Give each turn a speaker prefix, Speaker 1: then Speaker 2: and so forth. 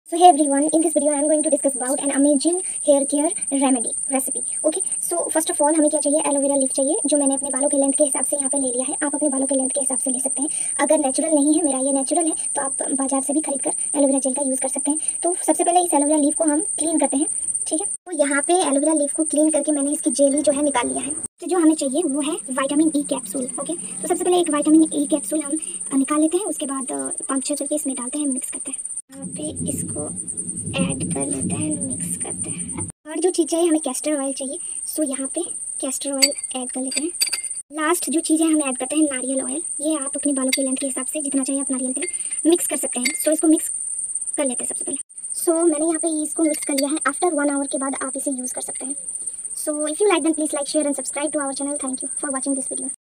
Speaker 1: So hey everyone, in this video I am going to discuss about an amazing hair care remedy recipe. Okay, so first of all हमें क्या चाहिए, aloe vera leaf चाहिए, जो मैंने अपने बालों के लेंथ के हिसाब से यहाँ पे ले लिया है। आप अपने बालों के लेंथ के हिसाब से ले सकते हैं। अगर नेचुरल नहीं है, मेरा ये नेचुरल है, तो आप बाजार से भी खरीद कर एलोवेरा जेल का यूज़ कर सकते हैं। तो सबसे पहले इस एलोवेरा लीफ को हम क्लीन करते हैं, ठीक है। तो यहाँ पे एलोवेरा लीफ को क्लीन करके मैंने इसकी जेली जो है निकाल लिया है। तो जो हमें चाहिए वो है विटामिन ई कैप्सूल। ओके, तो सबसे पहले एक विटामिन ई कैप्सूल हम निकाल लेते हैं, उसके बाद 5-6 करके इसमें डालते हैं, मिक्स करते हैं। यहाँ पे इसको ऐड कर लेते हैं, मिक्स करते हैं। और जो चीज़ चाहिए, हमें कैस्टर ऑयल चाहिए। सो यहाँ पे कैस्टर ऑयल ऐड कर लेते हैं। लास्ट जो चीज़ है हम ऐड करते हैं नारियल ऑयल। ये आप अपने बालों के लेंथ के हिसाब से जितना चाहिए आप नारियल तेल मिक्स कर सकते हैं। सो इसको मिक्स कर लेते हैं सबसे पहले। सो मैंने यहाँ पे इसको मिक्स कर लिया है। आफ्टर 1 आवर के बाद आप इसे यूज़ कर सकते हैं। So if you like then please like share and subscribe to our channel. Thank you for watching this video.